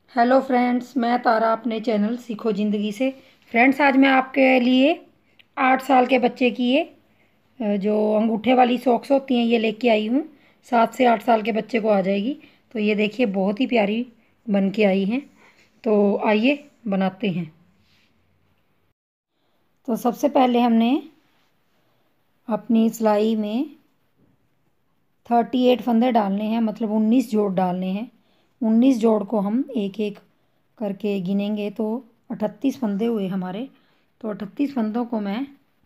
Hello friends, मैं तारा अपने channel सीखो ज़िंदगी से। फ्रेंड्स, आज मैं आपके लिए 8 साल के बच्चे की ये जो अंगूठे वाली सॉक्स होती हैं ये लेके आई हूँ। 7 से 8 साल के बच्चे को आ जाएगी। तो ये देखिए, बहुत ही प्यारी बन के आई हैं। तो आइए बनाते हैं। तो सबसे पहले हमने अपनी सिलाई में 38 फंदे डालने हैं, मतलब 19 जोड़ डालने हैं। 19 जोड़ को हम एक एक करके गिनेंगे तो 38 फंदे हुए हमारे। तो 38 फंदों को मैं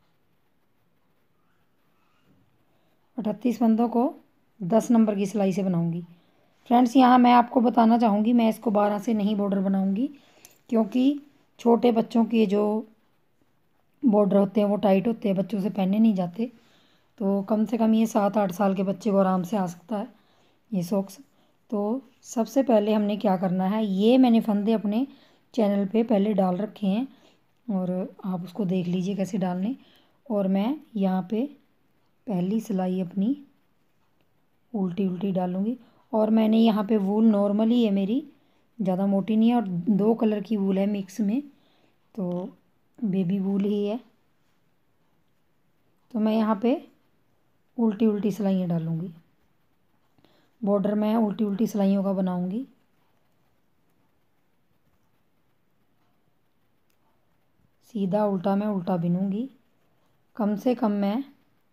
38 फंदों को 10 नंबर की सिलाई से बनाऊंगी। फ्रेंड्स, यहाँ मैं आपको बताना चाहूँगी, मैं इसको 12 से नहीं बॉर्डर बनाऊंगी, क्योंकि छोटे बच्चों के जो बॉर्डर होते हैं वो टाइट होते हैं, बच्चों से पहने नहीं जाते। तो कम से कम ये 7-8 साल के बच्चे को आराम से आ सकता है ये सॉक्स। तो सबसे पहले हमने क्या करना है, ये मैंने फंदे अपने चैनल पे पहले डाल रखे हैं और आप उसको देख लीजिए कैसे डालने। और मैं यहाँ पे पहली सिलाई अपनी उल्टी उल्टी डालूँगी। और मैंने यहाँ पे वूल नॉर्मली है मेरी, ज़्यादा मोटी नहीं है, और 2 कलर की वूल है मिक्स में, तो बेबी वूल ही है। तो मैं यहाँ पे उल्टी उल्टी सिलाइयाँ डालूँगी। बॉर्डर मैं उल्टी उल्टी सिलाइयों का बनाऊँगी। सीधा उल्टा मैं उल्टा बिनूँगी। कम से कम मैं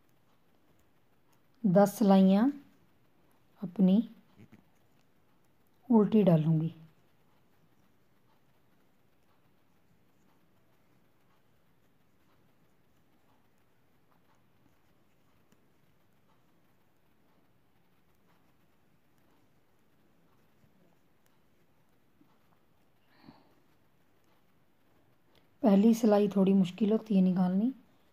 10 सिलाइयाँ अपनी उल्टी डालूँगी। पहली सिलाई थोड़ी मुश्किल होती है निकालनी।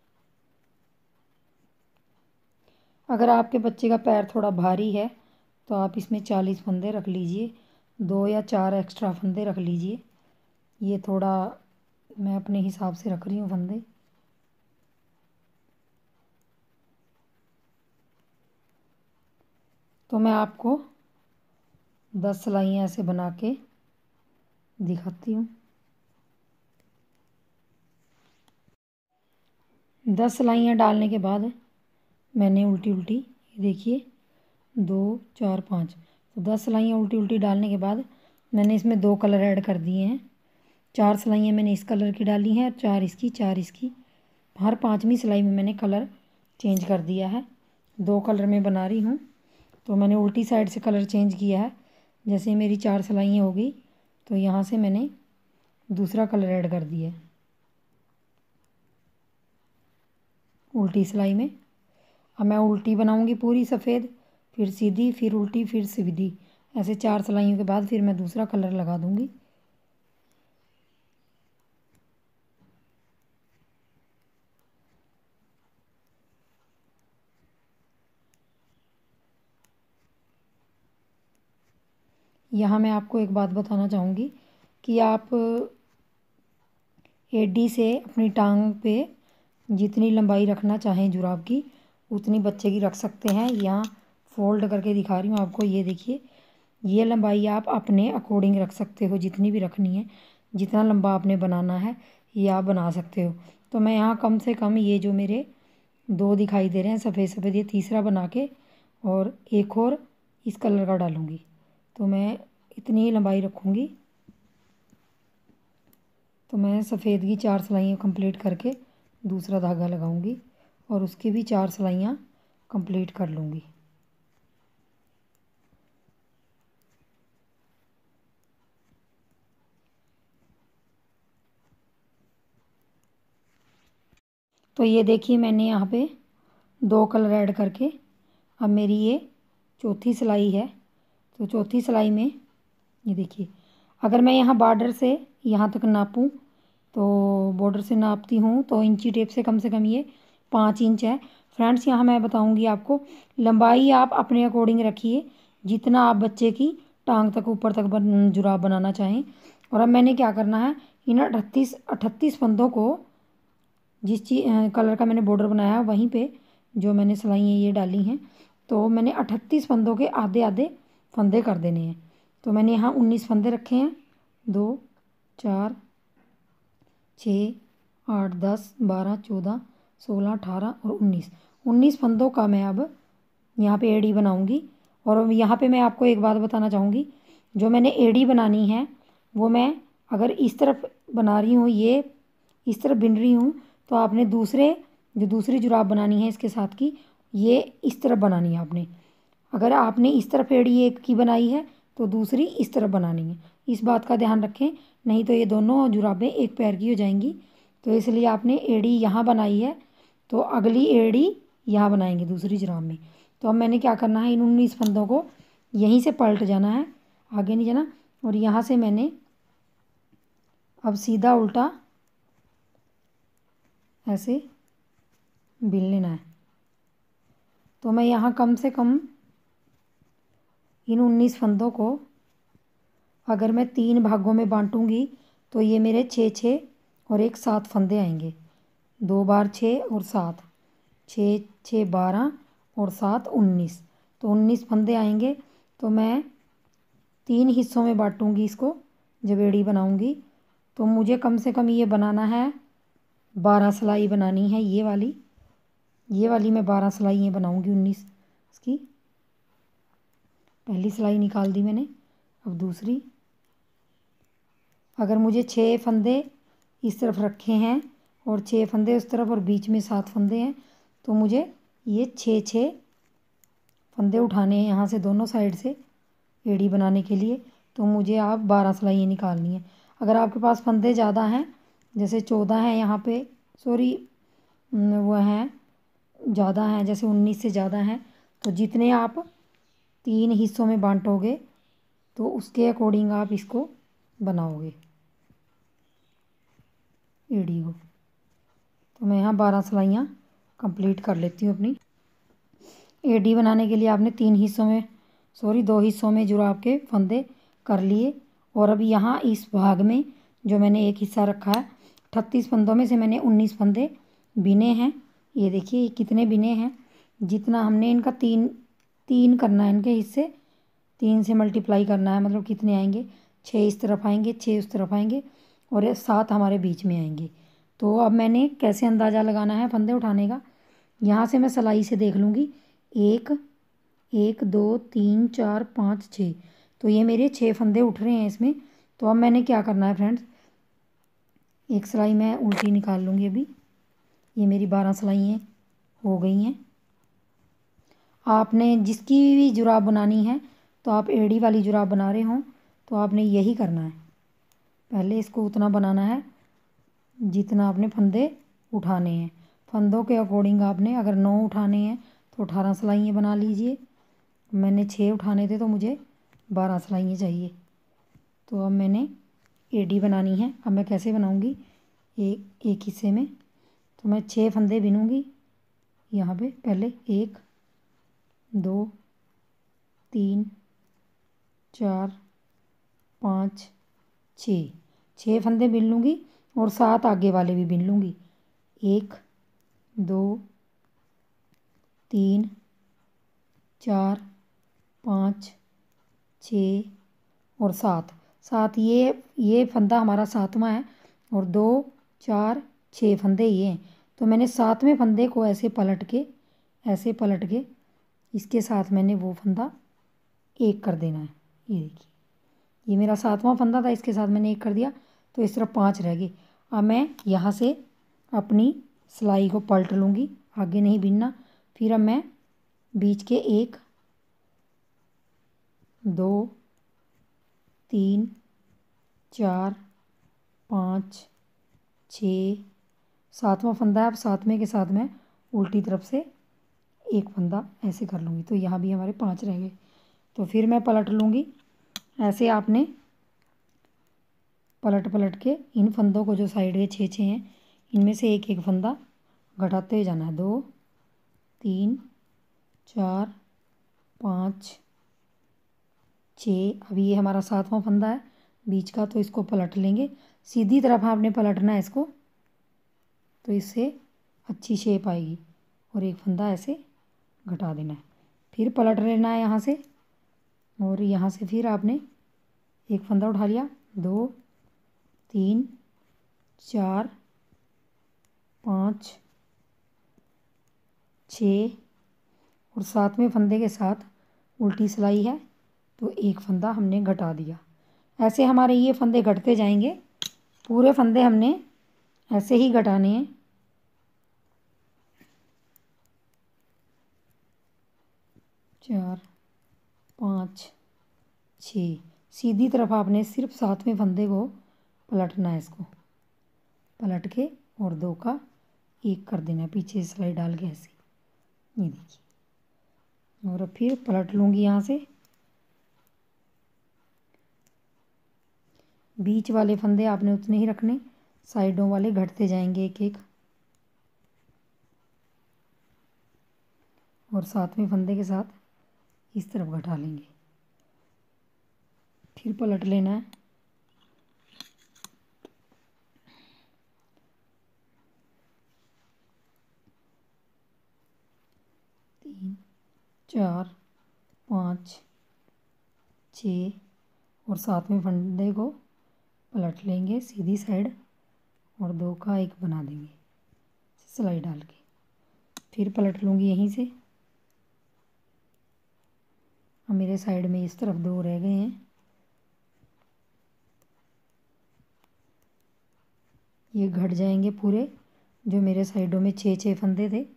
अगर आपके बच्चे का पैर थोड़ा भारी है तो आप इसमें 40 फंदे रख लीजिए, 2 या 4 एक्स्ट्रा फंदे रख लीजिए। ये थोड़ा मैं अपने हिसाब से रख रही हूँ फंदे। तो मैं आपको 10 सिलाइयाँ ऐसे बना के दिखाती हूँ। 10 सिलाइयाँ डालने के बाद मैंने उल्टी उल्टी, ये देखिए, 2 4 5, तो 10 सिलाइयाँ उल्टी उल्टी डालने के बाद मैंने इसमें 2 कलर ऐड कर दिए हैं। 4 सिलाइयाँ मैंने इस कलर की डाली हैं और 4 इसकी, 4 इसकी। हर 5वीं सिलाई में मैंने कलर चेंज कर दिया है। 2 कलर में बना रही हूँ, तो मैंने उल्टी साइड से कलर चेंज किया है। जैसे मेरी 4 सिलाइयाँ हो गई तो यहाँ से मैंने दूसरा कलर ऐड कर दिया है उल्टी सिलाई में। अब मैं उल्टी बनाऊंगी पूरी सफ़ेद, फिर सीधी, फिर उल्टी, फिर सीधी। ऐसे 4 सिलाइयों के बाद फिर मैं दूसरा कलर लगा दूंगी। यहाँ मैं आपको एक बात बताना चाहूँगी कि आप एडी से अपनी टांग पे जितनी लंबाई रखना चाहें जुराब की, उतनी बच्चे की रख सकते हैं। यहाँ फोल्ड करके दिखा रही हूँ आपको, ये देखिए, ये लंबाई आप अपने अकॉर्डिंग रख सकते हो, जितनी भी रखनी है, जितना लंबा आपने बनाना है ये आप बना सकते हो। तो मैं यहाँ कम से कम ये जो मेरे 2 दिखाई दे रहे हैं सफ़ेद सफ़ेद, ये तीसरा बना के और एक और इस कलर का डालूँगी। तो मैं इतनी ही लंबाई रखूँगी। तो मैं सफ़ेद की 4 सिलाइयाँ कंप्लीट करके दूसरा धागा लगाऊंगी और उसकी भी 4 सिलाइयाँ कंप्लीट कर लूँगी। तो ये देखिए, मैंने यहाँ पे 2 कलर ऐड करके अब मेरी ये चौथी सिलाई है। तो चौथी सिलाई में ये देखिए, अगर मैं यहाँ बॉर्डर से यहाँ तक नापूँ तो बॉर्डर से नापती हूँ तो इंची टेप से कम ये 5 इंच है। फ्रेंड्स, यहाँ मैं बताऊँगी आपको, लंबाई आप अपने अकॉर्डिंग रखिए, जितना आप बच्चे की टांग तक ऊपर तक जुराब बनाना चाहें। और अब मैंने क्या करना है, इन 38 फंदों को, जिस चीज कलर का मैंने बॉर्डर बनाया है वहीं पे जो मैंने सिलाइयाँ ये डाली हैं, तो मैंने 38 फंदों के आधे आधे फंदे कर देने हैं। तो मैंने यहाँ 19 फंदे रखे हैं 2 4 6 8 10 12 14 16 18 और 19 फंदों का मैं अब यहाँ पे एड़ी बनाऊँगी। और यहाँ पे मैं आपको एक बात बताना चाहूँगी, जो मैंने एड़ी बनानी है वो मैं अगर इस तरफ बना रही हूँ, ये इस तरफ बिन रही हूँ, तो आपने दूसरी जुराब बनानी है इसके साथ की, ये इस तरफ बनानी है आपने। अगर आपने इस तरफ एड़ी एक की बनाई है तो दूसरी इस तरफ बनानी है, इस बात का ध्यान रखें, नहीं तो ये दोनों जुराबें एक पैर की हो जाएंगी। तो इसलिए आपने एड़ी यहाँ बनाई है तो अगली एड़ी यहाँ बनाएंगे दूसरी जुराब में। तो अब मैंने क्या करना है, इन 19 फंदों को यहीं से पलट जाना है, आगे नहीं जाना। और यहाँ से मैंने अब सीधा उल्टा ऐसे बिन लेना है। तो मैं यहाँ कम से कम इन 19 फंदों को अगर मैं 3 भागों में बांटूंगी तो ये मेरे 6 और एक 7 फंदे आएंगे। 2 बार 6 और 7, 6 6 12 और 7 19, तो 19 फंदे आएंगे। तो मैं 3 हिस्सों में बांटूंगी इसको जब एड़ी बनाऊंगी। तो मुझे कम से कम ये बनाना है 12 सिलाई बनानी है, ये वाली मैं 12 सिलाइयाँ बनाऊंगी। 19 इसकी पहली सिलाई निकाल दी मैंने, अब दूसरी। अगर मुझे 6 फंदे इस तरफ रखे हैं और 6 फंदे उस तरफ और बीच में 7 फंदे हैं, तो मुझे ये 6 फंदे उठाने हैं यहाँ से दोनों साइड से एड़ी बनाने के लिए। तो मुझे आप 12 सिलाइयाँ निकालनी है। अगर आपके पास फंदे ज़्यादा हैं, जैसे 14 हैं यहाँ पे, सॉरी वो हैं ज़्यादा हैं, जैसे 19 से ज़्यादा हैं, तो जितने आप 3 हिस्सों में बांटोगे तो उसके अकॉर्डिंग आप इसको बनाओगे एड़ी को। तो मैं यहाँ 12 सिलाइयाँ कंप्लीट कर लेती हूँ अपनी। एड़ी बनाने के लिए आपने 2 हिस्सों में जुराब के फंदे कर लिए। और अब यहाँ इस भाग में जो मैंने एक हिस्सा रखा है, 38 फंदों में से मैंने 19 फंदे बिने हैं। ये देखिए ये कितने बिने हैं, जितना हमने इनका तीन करना है, इनके हिस्से 3 से मल्टीप्लाई करना है, मतलब कितने आएंगे, 6 इस तरफ आएंगे, 6 उस तरफ आएंगे और 7 हमारे बीच में आएंगे। तो अब मैंने कैसे अंदाज़ा लगाना है फंदे उठाने का, यहाँ से मैं सिलाई से देख लूँगी, 1 2 3 4 5 6, तो ये मेरे 6 फंदे उठ रहे हैं इसमें। तो अब मैंने क्या करना है फ्रेंड्स, एक सिलाई मैं उल्टी निकाल लूँगी अभी। ये मेरी 12 सिलाइयाँ हो गई हैं। आपने जिसकी भी जुराब बनानी है, तो आप एड़ी वाली जुराब बना रहे हों तो आपने यही करना है, पहले इसको उतना बनाना है जितना आपने फंदे उठाने हैं। फंदों के अकॉर्डिंग आपने अगर 9 उठाने हैं तो 18 सिलाइयाँ बना लीजिए। मैंने 6 उठाने थे तो मुझे 12 सिलाइयाँ चाहिए। तो अब मैंने एड़ी बनानी है। अब मैं कैसे बनाऊंगी, एक हिस्से में तो मैं 6 फंदे बिनूंगी यहाँ पे। पहले 1 2 3 4 5 6 फंदे बिन लूँगी और 7 आगे वाले भी बिन लूँगी। 1 2 3 4 5 6 और 7 ये फंदा हमारा 7वां है और 2 4 6 फंदे ये हैं। तो मैंने 7वें फंदे को ऐसे पलट के इसके साथ मैंने वो फंदा एक कर देना है। ये देखिए ये मेरा 7वां फंदा था, इसके साथ मैंने एक कर दिया, तो इस तरफ 5 रह गए। अब मैं यहाँ से अपनी सिलाई को पलट लूँगी, आगे नहीं बिनना। फिर अब मैं बीच के 1 2 3 4 5 6 7वां फंदा है। अब 7वें के साथ मैं उल्टी तरफ से एक फंदा ऐसे कर लूँगी, तो यहाँ भी हमारे 5 रह गए। तो फिर मैं पलट लूँगी। ऐसे आपने पलट के इन फंदों को जो साइड के 6 हैं, इनमें से एक एक फंदा घटाते हुए जाना है। 2 3 4 5 6। अभी ये हमारा 7वां फंदा है बीच का, तो इसको पलट लेंगे। सीधी तरफ आपने पलटना है इसको, तो इससे अच्छी शेप आएगी। और एक फंदा ऐसे घटा देना है, फिर पलट लेना है यहाँ से, और यहाँ से फिर आपने एक फंदा उठा लिया, 2 3 4 5 6 और 7वें फंदे के साथ उल्टी सिलाई है तो एक फंदा हमने घटा दिया। ऐसे हमारे ये फंदे घटते जाएंगे, पूरे फंदे हमने ऐसे ही घटाने हैं। चार 5 6 सीधी तरफ आपने सिर्फ 7वें फंदे को पलटना है, इसको पलट के और 2 का 1 कर देना है पीछे सिलाई डाल के ऐसे, ये देखिए। और फिर पलट लूँगी यहाँ से। बीच वाले फंदे आपने उतने ही रखने, साइडों वाले घटते जाएंगे एक एक। और 7वें फंदे के साथ इस तरफ घटा लेंगे, फिर पलट लेना है। तीन 4 5 6 और 7वें फंदे को पलट लेंगे सीधी साइड और 2 का 1 बना देंगे सिलाई डाल के। फिर पलट लूँगी यहीं से। अब मेरे साइड में इस तरफ 2 रह गए हैं, ये घट जाएंगे पूरे, जो मेरे साइडों में 6 फंदे थे।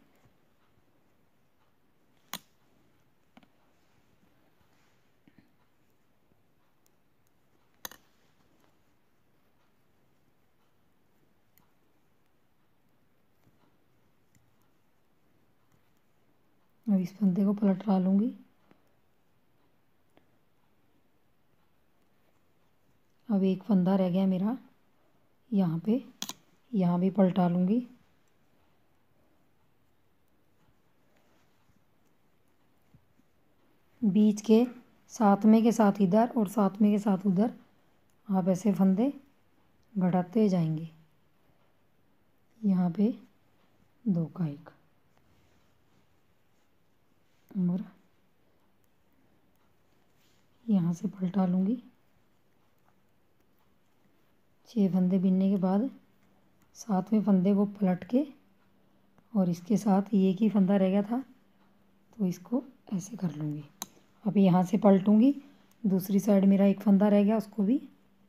अब इस फंदे को पलटा लूँगी। अब एक फंदा रह गया मेरा यहाँ पे, यहाँ भी पलटा लूँगी। बीच के 7वें के साथ इधर और 7वें के साथ उधर आप ऐसे फंदे घटाते जाएंगे। यहाँ पे 2 का 1 और यहाँ से पलटा लूँगी। 6 फंदे बिनने के बाद 7वें फंदे को पलट के और इसके साथ एक ही फंदा रह गया था तो इसको ऐसे कर लूँगी। अब यहाँ से पलटूँगी, दूसरी साइड मेरा एक फंदा रह गया उसको भी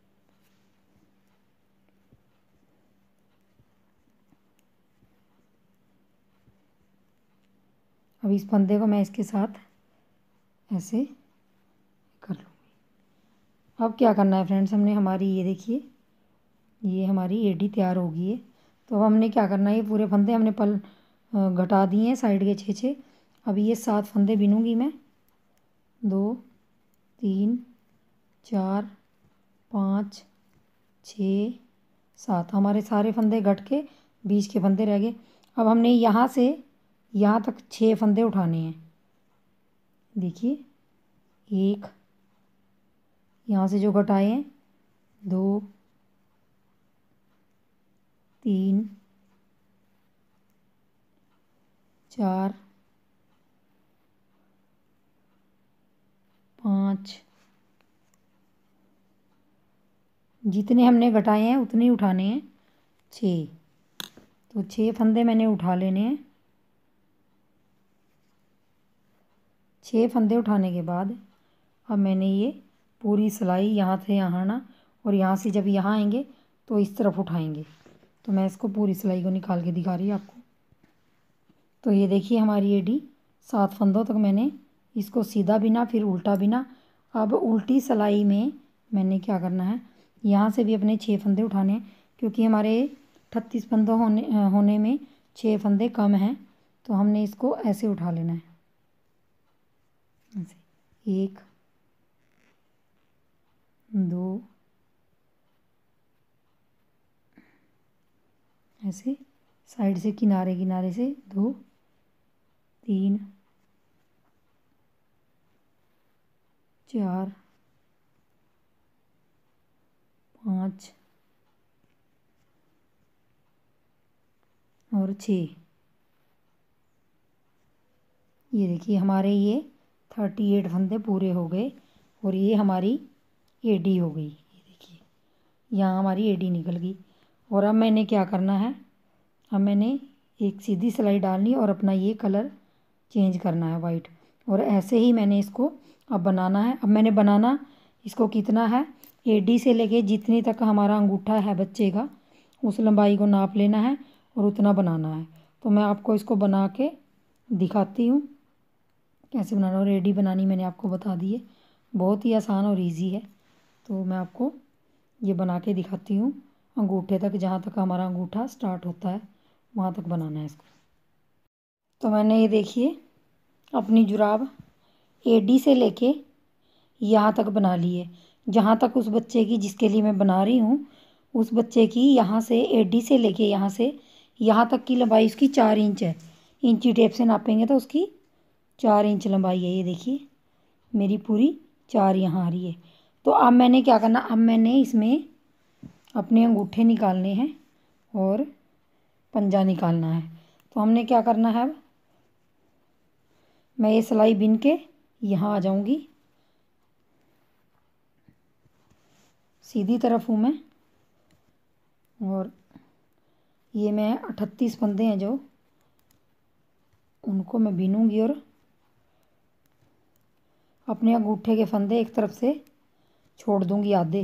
अब इस फंदे को मैं इसके साथ ऐसे कर लूँगी। अब क्या करना है फ्रेंड्स, हमने हमारी ये देखिए ये हमारी एडी तैयार हो गई है। तो अब हमने क्या करना है, ये पूरे फंदे हमने घटा दिए हैं साइड के 6 अब ये 7 फंदे बिनूंगी मैं। 2 3 4 5 6 7 हमारे सारे फंदे घट के बीच के फंदे रह गए। अब हमने यहाँ से यहाँ तक 6 फंदे उठाने हैं। देखिए 1 यहाँ से जो घटाए हैं, 2 3 4 5 जितने हमने घटाए हैं उतने ही उठाने हैं 6। तो 6 फंदे मैंने उठा लेने हैं। 6 फंदे उठाने के बाद अब मैंने ये पूरी सिलाई यहाँ से यहाँ आना और यहाँ से जब यहाँ आएंगे तो इस तरफ उठाएंगे। तो मैं इसको पूरी सिलाई को निकाल के दिखा रही हूँ आपको। तो ये देखिए हमारी एडी 7 फंदों तक मैंने इसको सीधा बिना फिर उल्टा बिना। अब उल्टी सिलाई में मैंने क्या करना है, यहाँ से भी अपने 6 फंदे उठाने हैं क्योंकि हमारे 38 फंदों होने में 6 फंदे कम हैं। तो हमने इसको ऐसे उठा लेना है, ऐसे 1 2 ऐसे साइड से किनारे किनारे से 2 3 4 5 और 6। ये देखिए हमारे ये 38 फंदे पूरे हो गए और ये हमारी एडी हो गई। ये देखिए यहाँ हमारी एडी निकल गई। और अब मैंने क्या करना है, अब मैंने एक सीधी सिलाई डालनी और अपना ये कलर चेंज करना है वाइट। और ऐसे ही मैंने इसको अब बनाना है। अब मैंने बनाना इसको कितना है, एडी से लेके जितनी तक हमारा अंगूठा है बच्चे का उस लंबाई को नाप लेना है और उतना बनाना है। तो मैं आपको इसको बना के दिखाती हूँ कैसे बनाना। और एडी बनानी मैंने आपको बता दी है, बहुत ही आसान और इजी है। तो मैं आपको ये बना के दिखाती हूँ। अंगूठे तक, जहाँ तक हमारा अंगूठा स्टार्ट होता है वहाँ तक बनाना है इसको। तो मैंने ये देखिए अपनी जुराब एडी से लेके यहाँ तक बना ली है। जहाँ तक उस बच्चे की जिसके लिए मैं बना रही हूँ उस बच्चे की यहाँ से एडी से लेके यहाँ से यहाँ तक की लंबाई उसकी 4 इंच है। इंची टेप से नापेंगे तो उसकी 4 इंच लंबाई है। ये देखिए मेरी पूरी 4 यहाँ आ रही है। तो अब मैंने क्या करना, अब मैंने इसमें अपने अंगूठे निकालने हैं और पंजा निकालना है। तो हमने क्या करना है, अब मैं ये सिलाई बिन के यहाँ आ जाऊँगी, सीधी तरफ हूँ मैं। और ये मैं 38 फंदे हैं जो, उनको मैं बिनूंगी और अपने अंगूठे के फंदे एक तरफ से छोड़ दूंगी आधे।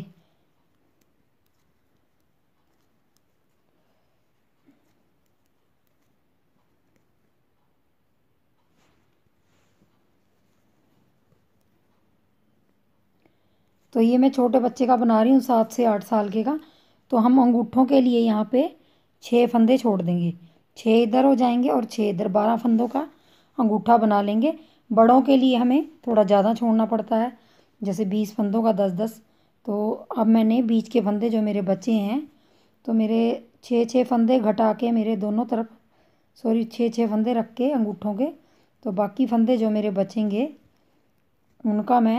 तो ये मैं छोटे बच्चे का बना रही हूँ, 7 से 8 साल के का। तो हम अंगूठों के लिए यहाँ पे 6 फंदे छोड़ देंगे, 6 इधर हो जाएंगे और 6 इधर, 12 फंदों का अंगूठा बना लेंगे। बड़ों के लिए हमें थोड़ा ज़्यादा छोड़ना पड़ता है, जैसे 20 फंदों का 10-10। तो अब मैंने बीच के फंदे जो मेरे बचे हैं, तो मेरे 6-6 फंदे घटा के मेरे दोनों तरफ, सॉरी 6-6 फंदे रख के अंगूठों के, तो बाकी फंदे जो मेरे बचेंगे उनका मैं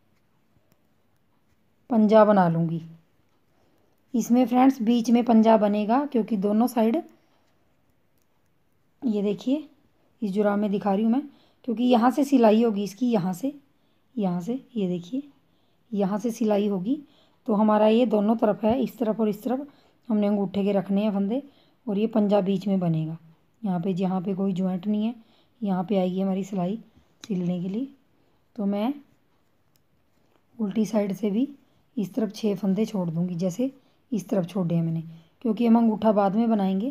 पंजा बना लूँगी। इसमें फ्रेंड्स बीच में पंजा बनेगा क्योंकि दोनों साइड, ये देखिए इस जुराब में दिखा रही हूँ मैं, क्योंकि यहाँ से सिलाई होगी इसकी, यहाँ से ये देखिए यहाँ से सिलाई होगी। तो हमारा ये दोनों तरफ है, इस तरफ और इस तरफ हमने अंगूठे के रखने हैं फंदे, और ये पंजा बीच में बनेगा। यहाँ पे जहाँ पे कोई जॉइंट नहीं है यहाँ पे आएगी हमारी सिलाई सिलने के लिए। तो मैं उल्टी साइड से भी इस तरफ 6 फंदे छोड़ दूँगी, जैसे इस तरफ छोड़े हैं मैंने, क्योंकि हम अंगूठा बाद में बनाएंगे।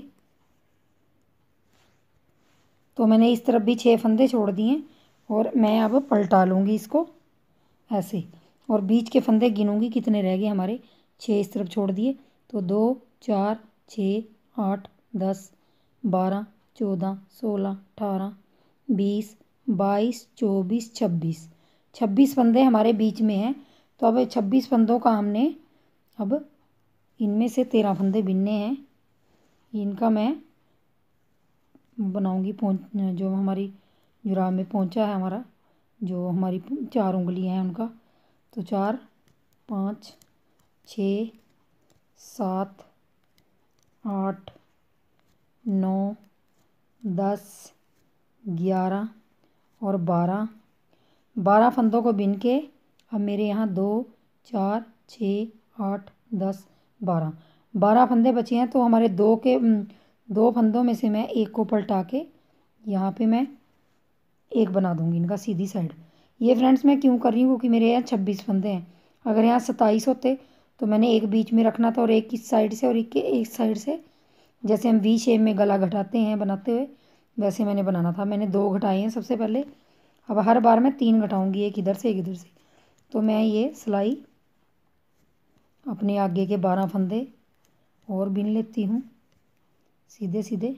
तो मैंने इस तरफ भी 6 फंदे छोड़ दिए और मैं अब पलटा लूँगी इसको ऐसे, और बीच के फंदे गिनूँगी कितने रह गए हमारे। 6 इस तरफ छोड़ दिए, तो 2 4 6 8 10 12 14 16 18 20 22 24 26 26 फंदे हमारे बीच में हैं। तो अब 26 फंदों का हमने अब इनमें से 13 फंदे बिनने हैं। इनका मैं बनाऊंगी जो हमारी जुराब में पोंचा है हमारा, जो हमारी 4 उंगलियां हैं उनका। तो 4 5 6 7 8 9 10 11 और 12 फंदों को बिन के अब मेरे यहाँ 2 4 6 8 10 12 फंदे बचे हैं। तो हमारे 2 फंदों में से मैं एक को पलटा के यहाँ पे मैं एक बना दूंगी इनका सीधी साइड। ये फ्रेंड्स मैं क्यों कर रही हूँ, क्योंकि मेरे यहाँ 26 फंदे हैं। अगर यहाँ 27 होते तो मैंने एक बीच में रखना था और एक इस साइड से और एक साइड से, जैसे हम वी शेप में गला घटाते हैं बनाते हुए, वैसे मैंने बनाना था। मैंने 2 घटाए हैं सबसे पहले, अब हर बार मैं 3 घटाऊँगी, एक इधर से एक इधर से। तो मैं ये सिलाई अपने आगे के 12 फंदे और बिन लेती हूँ सीधे सीधे।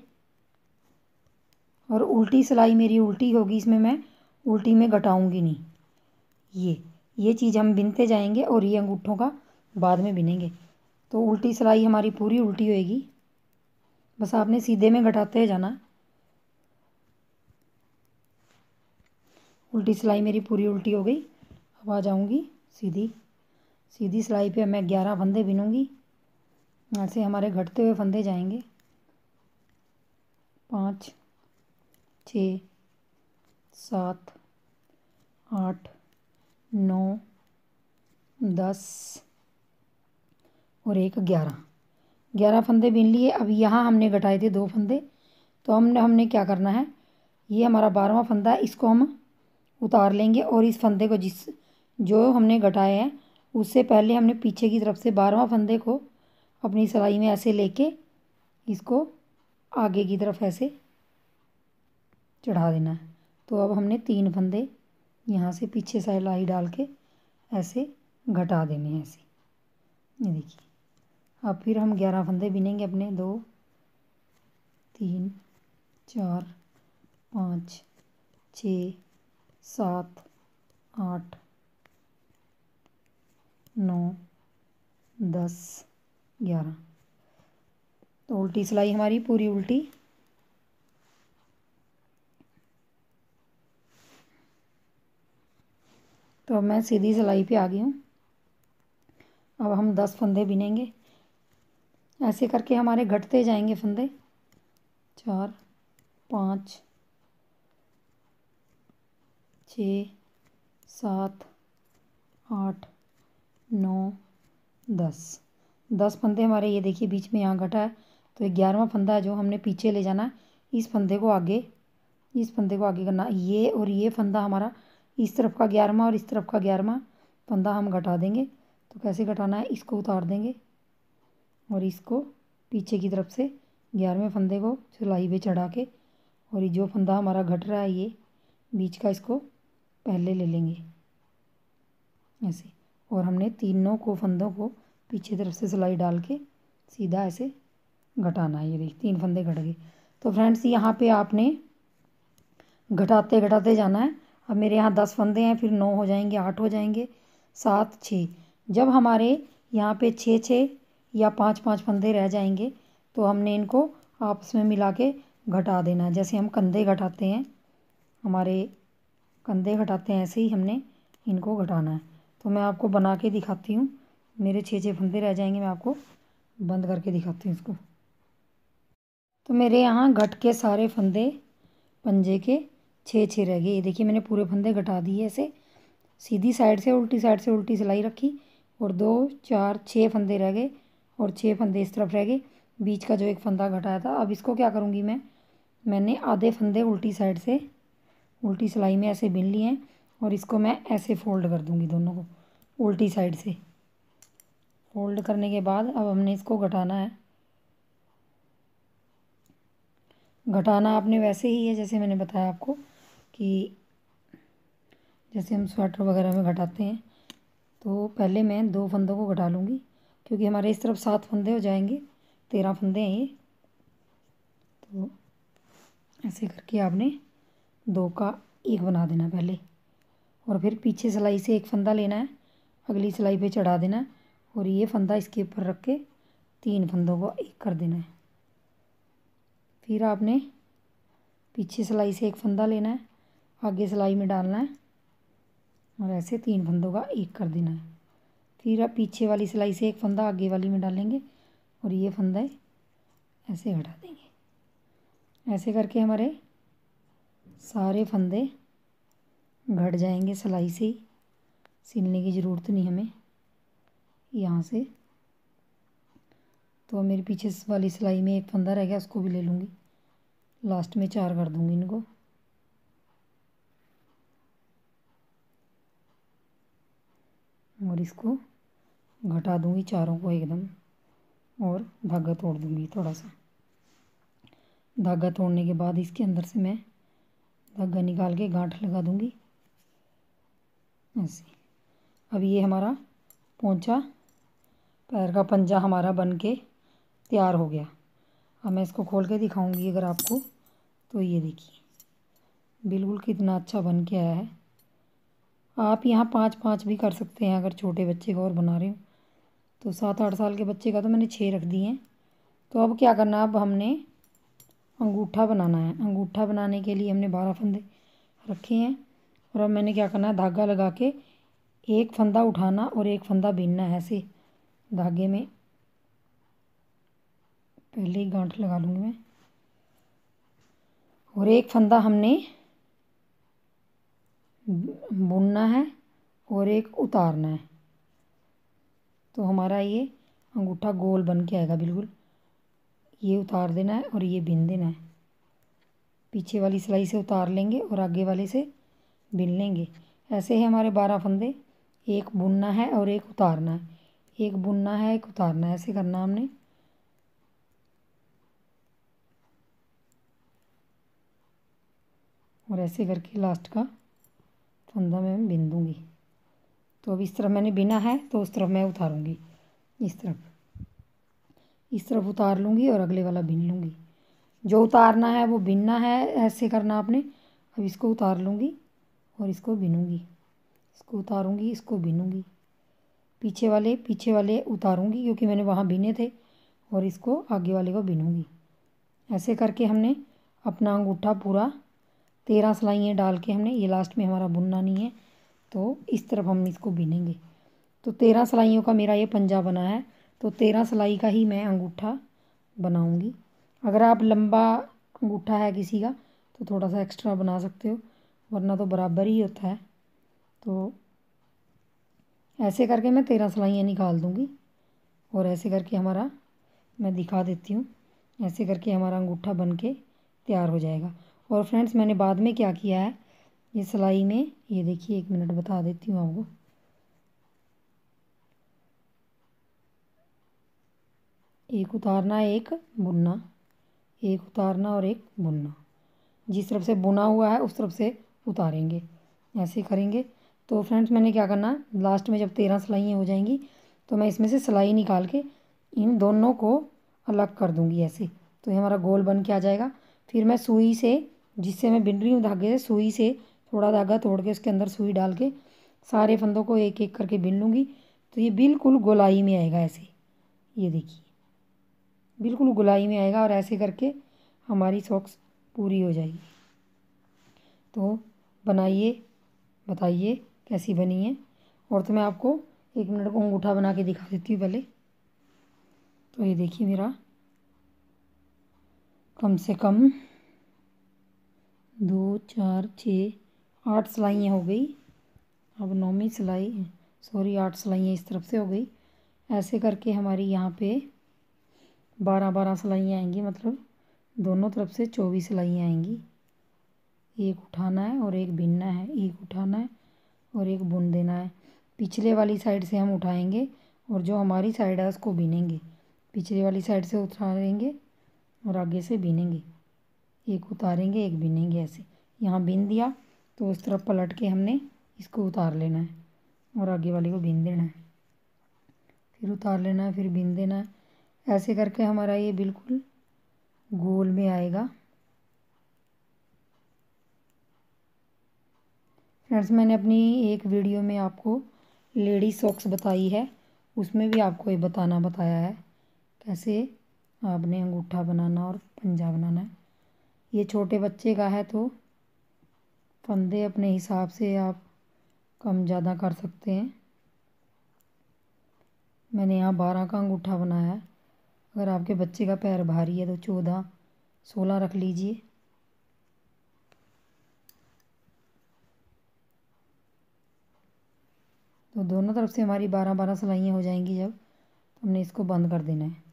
और उल्टी सिलाई मेरी उल्टी होगी, इसमें मैं उल्टी में घटाऊंगी नहीं। ये चीज़ हम बिनते जाएंगे और ये अंगूठों का बाद में बिनेंगे। तो उल्टी सिलाई हमारी पूरी उल्टी होएगी, बस आपने सीधे में घटाते जाना। उल्टी सिलाई मेरी पूरी उल्टी हो गई। अब आ जाऊंगी सीधी सीधी सिलाई पे मैं 11 फंदे बिनूंगी। ऐसे हमारे घटते हुए फंदे जाएंगे, 5 6 7 8 9 10 और एक 11 फंदे बीन लिए। अब यहाँ हमने घटाए थे 2 फंदे, तो हमने क्या करना है, ये हमारा 12वां फंदा है, इसको हम उतार लेंगे और इस फंदे को जो हमने घटाए हैं उससे पहले हमने पीछे की तरफ से 12वां फंदे को अपनी सिलाई में ऐसे लेके इसको आगे की तरफ ऐसे चढ़ा देना है। तो अब हमने 3 फंदे यहाँ से पीछे सिलाई डाल के ऐसे घटा देने हैं ऐसे, ये देखिए। अब फिर हम 11 फंदे बिनेंगे अपने, 2 3 4 5 6 7 8 9 10 11। तो उल्टी सिलाई हमारी पूरी उल्टी। तो अब मैं सीधी सिलाई पे आ गई हूँ। अब हम 10 फंदे बिनेंगे, ऐसे करके हमारे घटते जाएंगे फंदे। 4 5 6 7 8 9 10 फंदे हमारे, ये देखिए बीच में यहाँ घटा है। तो 11वां फंदा है जो हमने पीछे ले जाना है, इस फंदे को आगे करना। ये और ये फंदा हमारा, इस तरफ का 11वां और इस तरफ का 11वां फंदा हम घटा देंगे। तो कैसे घटाना है, इसको उतार देंगे और इसको पीछे की तरफ से 11वें फंदे को सिलाई पे चढ़ा के, और ये जो फंदा हमारा घट रहा है ये बीच का, इसको पहले ले लेंगे ऐसे। और हमने तीनों को फंदों को पीछे तरफ से सिलाई डाल के सीधा ऐसे घटाना है। ये देखिए 3 फंदे घट गए। तो फ्रेंड्स यहाँ पे आपने घटाते घटाते जाना है। अब मेरे यहाँ 10 फंदे हैं, फिर 9 हो जाएंगे, 8 हो जाएंगे, 7 6। जब हमारे यहाँ पे 6 या 5 फंदे रह जाएंगे तो हमने इनको आपस में मिला के घटा देना। जैसे हम कंधे घटाते हैं, हमारे कंधे घटाते हैं, ऐसे ही हमने इनको घटाना है। तो मैं आपको बना के दिखाती हूँ। मेरे 6 फंदे रह जाएंगे, मैं आपको बंद करके दिखाती हूँ इसको। तो मेरे यहाँ घट के सारे फंदे पंजे के 6 रह गए। ये देखिए मैंने पूरे फंदे घटा दिए ऐसे, सीधी साइड से उल्टी सिलाई रखी और 2 4 6 फंदे रह गए और 6 फंदे इस तरफ रह गए, बीच का जो एक फंदा घटाया था। अब इसको क्या करूँगी मैंने आधे फंदे उल्टी साइड से उल्टी सिलाई में ऐसे बिन लिए हैं और इसको मैं ऐसे फोल्ड कर दूँगी, दोनों को उल्टी साइड से फोल्ड करने के बाद अब हमने इसको घटाना है। घटाना आपने वैसे ही है जैसे मैंने बताया आपको, कि जैसे हम स्वेटर वगैरह में घटाते हैं। तो पहले मैं 2 फंदों को घटा लूँगी, क्योंकि हमारे इस तरफ 7 फंदे हो जाएंगे, 13 फंदे हैं ये। तो ऐसे करके आपने 2 का 1 बना देना पहले, और फिर पीछे सिलाई से एक फंदा लेना है, अगली सिलाई पे चढ़ा देना है और ये फंदा इसके ऊपर रख के 3 फंदों को 1 कर देना है। फिर आपने पीछे सिलाई से एक फंदा लेना है, आगे सिलाई में डालना है और ऐसे 3 फंदों का 1 कर देना है। फिर आप पीछे वाली सिलाई से एक फंदा आगे वाली में डालेंगे और ये फंदा ऐसे हटा देंगे। ऐसे करके हमारे सारे फंदे घट जाएंगे सिलाई से ही, सिलने की ज़रूरत नहीं हमें यहाँ से। तो मेरे पीछे वाली सिलाई में एक फंदा रह गया, उसको भी ले लूँगी, लास्ट में 4 कर दूँगी इनको। और इसको घटा दूँगी चारों को एकदम, और धागा तोड़ दूँगी थोड़ा सा। धागा तोड़ने के बाद इसके अंदर से मैं धागा निकाल के गांठ लगा दूँगी ऐसे। अब ये हमारा पोंचा, पैर का पंजा हमारा बन के तैयार हो गया। अब मैं इसको खोल के दिखाऊंगी अगर आपको, तो ये देखिए बिल्कुल कितना अच्छा बन के आया है। आप यहाँ 5 भी कर सकते हैं अगर छोटे बच्चे का और बना रहे हो। तो 7-8 साल के बच्चे का तो मैंने 6 रख दिए हैं। तो अब क्या करना, अब हमने अंगूठा बनाना है। अंगूठा बनाने के लिए हमने 12 फंदे रखे हैं और अब मैंने क्या करना है, धागा लगा के एक फंदा उठाना और एक फंदा बीनना है ऐसे धागे में। पहले ही गांठ लगा लूँगी मैं, और एक फंदा हमने बुनना है और एक उतारना है। तो हमारा ये अंगूठा गोल बन के आएगा बिल्कुल। ये उतार देना है और ये बिन देना है। पीछे वाली सिलाई से उतार लेंगे और आगे वाले से बिन लेंगे। ऐसे ही हमारे 12 फंदे, एक बुनना है और एक उतारना है, एक बुनना है एक उतारना है, ऐसे करना हमने। और ऐसे करके लास्ट का फंदा मैं बिन दूँगी। तो अब इस तरफ मैंने बिना है तो उस तरफ मैं उतारूँगी, इस तरफ उतार लूँगी और अगले वाला बिन लूँगी। जो उतारना है वो बिनना है, ऐसे करना आपने। अब इसको उतार लूँगी और इसको बिनूँगी, इसको उतारूँगी, इसको बिनूँगी। पीछे वाले उतारूँगी क्योंकि मैंने वहाँ बिने थे, और इसको आगे वाले को बिनूँगी। ऐसे करके हमने अपना अंगूठा पूरा 13 सिलाइयाँ डाल के हमने, ये लास्ट में हमारा बुनना नहीं है तो इस तरफ हम इसको बिनेंगे। तो 13 सिलाइयों का मेरा ये पंजा बना है। तो 13 सिलाई का ही मैं अंगूठा बनाऊँगी। अगर आप लंबा अंगूठा है किसी का तो थोड़ा सा एक्स्ट्रा बना सकते हो, वरना तो बराबर ही होता है। तो ऐसे करके मैं 13 सिलाइयाँ निकाल दूँगी और ऐसे करके हमारा, मैं दिखा देती हूँ, ऐसे करके हमारा अंगूठा बन के तैयार हो जाएगा। और फ्रेंड्स मैंने बाद में क्या किया है, ये सिलाई में, ये देखिए 1 मिनट बता देती हूँ आपको। एक उतारना एक बुनना, एक उतारना और एक बुनना। जिस तरफ से बुना हुआ है उस तरफ से उतारेंगे, ऐसे करेंगे। तो फ्रेंड्स मैंने क्या करना, लास्ट में जब 13 सिलाइयाँ हो जाएंगी तो मैं इसमें से सिलाई निकाल के इन दोनों को अलग कर दूंगी ऐसे। तो ये हमारा गोल बन के आ जाएगा। फिर मैं सुई से, जिससे मैं बिन रही हूँ धागे से, सुई से थोड़ा धागा तोड़ के उसके अंदर सुई डाल के सारे फंदों को एक एक करके बिन लूँगी। तो ये बिल्कुल गोलाई में आएगा ऐसे, ये देखिए बिल्कुल गोलाई में आएगा। और ऐसे करके हमारी सॉक्स पूरी हो जाएगी। तो बनाइए, बताइए कैसी बनी है। और तो मैं आपको 1 मिनट को अंगूठा बना के दिखा देती हूँ पहले। तो ये देखिए मेरा कम से कम 2 4 6 8 सिलाइयाँ हो गई। अब 9वीं सिलाई, सॉरी 8 सिलाइयाँ इस तरफ से हो गई। ऐसे करके हमारी यहाँ पे 12 सिलाइयाँ आएंगी, मतलब दोनों तरफ से 24 सिलाइयाँ आएंगी। एक उठाना है और एक बिनना है, एक उठाना है और एक बुन देना है। पिछले वाली साइड से हम उठाएंगे और जो हमारी साइड है उसको बिनेंगे। पिछले वाली साइड से उठाएंगे और आगे से बिनेंगे, एक उतारेंगे एक बिनेंगे। ऐसे यहाँ बिन दिया तो उस तरफ पलट के हमने इसको उतार लेना है और आगे वाले को बिन देना है, फिर उतार लेना है, फिर बिन देना है। ऐसे करके हमारा ये बिल्कुल गोल में आएगा। फ्रेंड्स मैंने अपनी एक वीडियो में आपको लेडी सॉक्स बताई है, उसमें भी आपको ये बताया है कैसे आपने अंगूठा बनाना और पंजा बनाना है। ये छोटे बच्चे का है तो फंदे अपने हिसाब से आप कम ज़्यादा कर सकते हैं। मैंने यहाँ 12 का अंगूठा बनाया है। अगर आपके बच्चे का पैर भारी है तो 14 16 रख लीजिए। तो दोनों तरफ से हमारी 12 सिलाइयाँ हो जाएंगी जब, तो हमने इसको बंद कर देना है।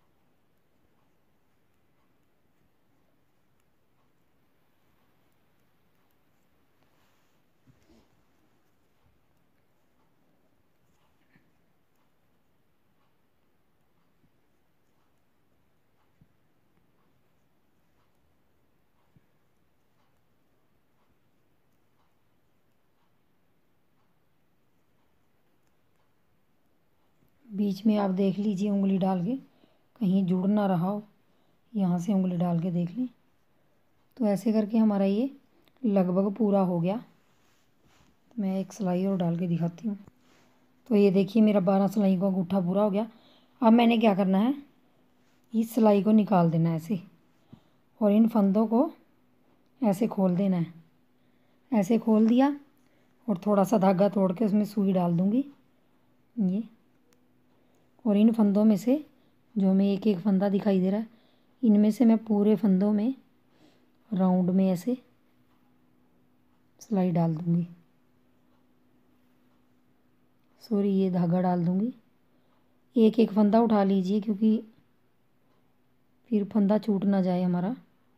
बीच में आप देख लीजिए उंगली डाल के, कहीं जुड़ ना रहा हो, यहाँ से उंगली डाल के देख लें। तो ऐसे करके हमारा ये लगभग पूरा हो गया। मैं एक सिलाई और डाल के दिखाती हूँ। तो ये देखिए मेरा 12 सिलाई का अंगूठा पूरा हो गया। अब मैंने क्या करना है, इस सिलाई को निकाल देना है ऐसे, और इन फंदों को ऐसे खोल देना है। ऐसे खोल दिया और थोड़ा सा धागा तोड़ के उसमें सुई डाल दूँगी ये। और इन फंदों में से, जो हमें एक एक फंदा दिखाई दे रहा है, इनमें से मैं पूरे फंदों में राउंड में ऐसे सिलाई डाल दूँगी, सॉरी ये धागा डाल दूँगी एक एक फंदा उठा लीजिए, क्योंकि फिर फंदा छूट ना जाए हमारा।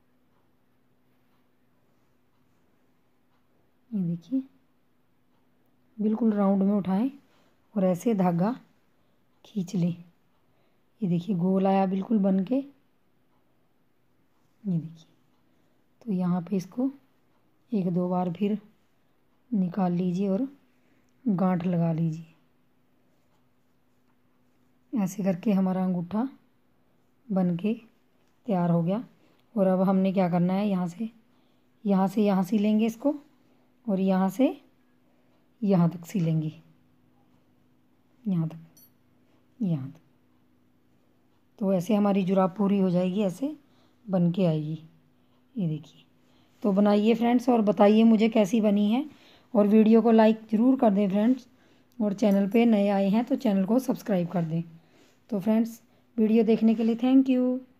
ये देखिए, बिल्कुल राउंड में उठाएं और ऐसे धागा खींच लें। ये देखिए गोल आया बिल्कुल बन के। ये देखिए, तो यहाँ पे इसको एक दो बार फिर निकाल लीजिए और गांठ लगा लीजिए। ऐसे करके हमारा अंगूठा बन के तैयार हो गया। और अब हमने क्या करना है, यहाँ से लेंगे इसको और यहाँ से यहाँ तक सिलेंगे, यहाँ तक। तो ऐसे हमारी जुराब पूरी हो जाएगी, ऐसे बन के आएगी। ये देखिए, तो बनाइए फ्रेंड्स और बताइए मुझे कैसी बनी है। और वीडियो को लाइक ज़रूर कर दें फ्रेंड्स, और चैनल पे नए आए हैं तो चैनल को सब्सक्राइब कर दें। तो फ्रेंड्स, वीडियो देखने के लिए थैंक यू।